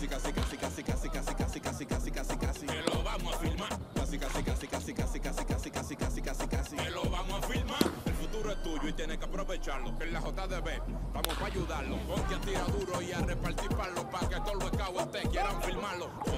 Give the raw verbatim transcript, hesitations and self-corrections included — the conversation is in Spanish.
Casi, casi, casi, casi, casi, casi, casi, casi, casi, casi, casi. Que lo vamos a filmar. Casi, casi, casi, casi, casi, casi, casi, casi, casi, casi, casi. Que lo vamos a filmar. El futuro es tuyo y tienes que aprovecharlo. Que en la J D B vamos para ayudarlo. Ponte a tirar duro y a repartir palos para que todos los cabos te quieran filmarlo.